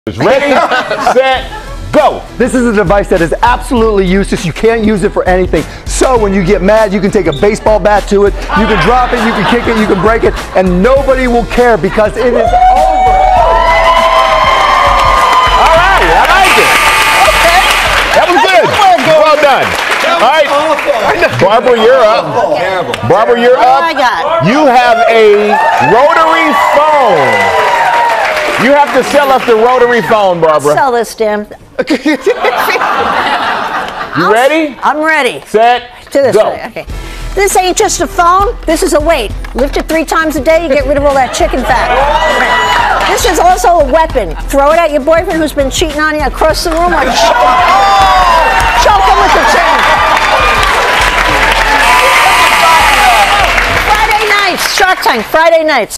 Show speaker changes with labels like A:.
A: Ready, set, go.
B: This is a device that is absolutely useless. You can't use it for anything. So when you get mad, you can take a baseball bat to it, you can drop it, you can kick it, you can break it, and nobody will care because it is over.
A: All right, I like it. Okay. That was good. Well done. All right, Barbara, you're up.
C: Okay.
A: Barbara, you're up.
C: I got?
A: You have a rotary phone. You have to sell us the rotary phone, Barbara.
C: Sell this, damn.
A: You ready?
C: I'm ready.
A: Set,
C: Do this.
A: go.
C: Okay. This ain't just a phone. This is a weight. Lift it 3 times a day, you get rid of all that chicken fat. This is also a weapon. Throw it at your boyfriend who's been cheating on you across the room, or choke him with the chain. Friday nights, Shark Tank, Friday nights.